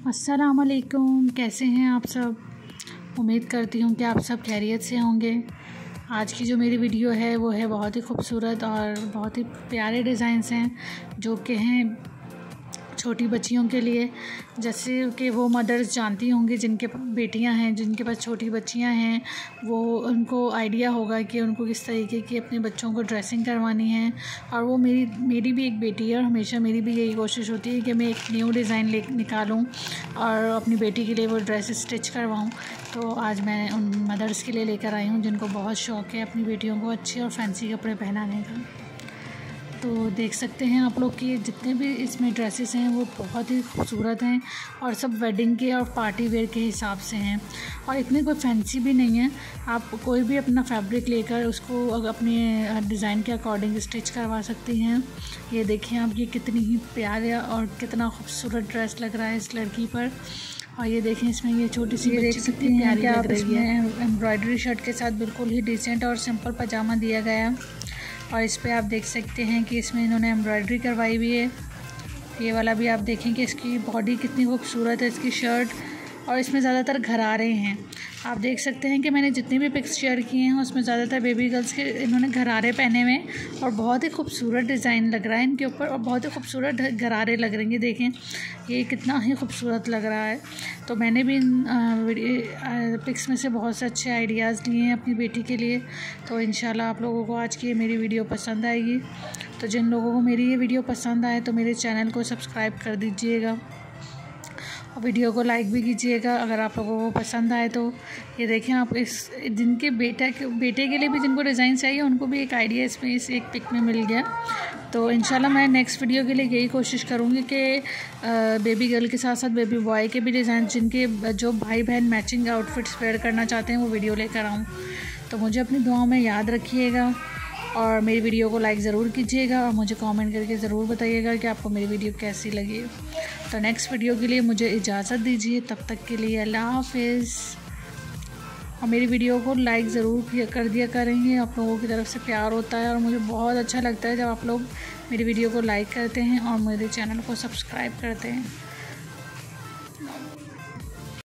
अस्सलाम वालेकुम, कैसे हैं आप सब। उम्मीद करती हूँ कि आप सब खैरियत से होंगे। आज की जो मेरी वीडियो है वो है बहुत ही खूबसूरत और बहुत ही प्यारे डिज़ाइंस हैं जो कि हैं छोटी बच्चियों के लिए। जैसे कि वो मदर्स जानती होंगी जिनके बेटियां हैं, जिनके पास छोटी बच्चियां हैं, वो उनको आइडिया होगा कि उनको किस तरीके की अपने बच्चों को ड्रेसिंग करवानी है। और वो मेरी भी एक बेटी है और हमेशा मेरी भी यही कोशिश होती है कि मैं एक न्यू डिज़ाइन निकालूं और अपनी बेटी के लिए वो ड्रेस स्टिच करवाऊं। तो आज मैं उन मदर्स के लिए लेकर आई हूं जिनको बहुत शौक़ है अपनी बेटियों को अच्छे और फैंसी कपड़े पहनाने का। तो देख सकते हैं आप लोग कि जितने भी इसमें ड्रेसेस हैं वो बहुत ही खूबसूरत हैं और सब वेडिंग के और पार्टी वेयर के हिसाब से हैं और इतने कोई फैंसी भी नहीं है। आप कोई भी अपना फैब्रिक लेकर उसको अपने डिज़ाइन के अकॉर्डिंग स्टिच करवा सकती हैं। ये देखिए आप, ये कितनी ही प्यारा और कितना खूबसूरत ड्रेस लग रहा है इस लड़की पर। और ये देखें इसमें ये छोटी सी बच्ची कितनी प्यारी लग रही है। एम्ब्रॉयडरी शर्ट के साथ बिल्कुल ही डिसेंट और सिंपल पजामा दिया गया है और इस पे आप देख सकते हैं कि इसमें इन्होंने एम्ब्रॉयडरी करवाई हुई है। ये वाला भी आप देखें कि इसकी बॉडी कितनी खूबसूरत है, इसकी शर्ट, और इसमें ज़्यादातर घरारे हैं। आप देख सकते हैं कि मैंने जितने भी पिक्स शेयर किए हैं उसमें ज़्यादातर बेबी गर्ल्स के इन्होंने घरारे पहने हुए हैं और बहुत ही खूबसूरत डिज़ाइन लग रहा है इनके ऊपर और बहुत ही खूबसूरत घरारे लग रहे हैं। देखें ये कितना ही खूबसूरत लग रहा है। तो मैंने भी इन पिक्स में से बहुत से अच्छे आइडियाज़ लिए हैं अपनी बेटी के लिए। तो इंशाल्लाह आप लोगों को आज की मेरी वीडियो पसंद आएगी। तो जिन लोगों को मेरी ये वीडियो पसंद आए तो मेरे चैनल को सब्सक्राइब कर दीजिएगा और वीडियो को लाइक भी कीजिएगा अगर आप लोगों को पसंद आए तो। ये देखें आप, इस जिनके बेटे के लिए भी जिनको डिज़ाइन चाहिए उनको भी एक आइडिया इसमें इस एक पिक में मिल गया। तो इंशाल्लाह मैं नेक्स्ट वीडियो के लिए यही कोशिश करूँगी कि बेबी गर्ल के साथ साथ बेबी बॉय के भी डिज़ाइन, जिनके जो भाई बहन मैचिंग आउटफिट्स वेयर करना चाहते हैं, वो वीडियो लेकर आऊँ। तो मुझे अपनी दुआओं में याद रखिएगा और मेरी वीडियो को लाइक ज़रूर कीजिएगा और मुझे कमेंट करके ज़रूर बताइएगा कि आपको मेरी वीडियो कैसी लगी। तो नेक्स्ट वीडियो के लिए मुझे इजाज़त दीजिए, तब तक के लिए अल्लाह हाफ़िज़। और मेरी वीडियो को लाइक ज़रूर कर दिया करेंगे, आप लोगों की तरफ से प्यार होता है और मुझे बहुत अच्छा लगता है जब आप लोग मेरी वीडियो को लाइक करते हैं और मेरे चैनल को सब्सक्राइब करते हैं।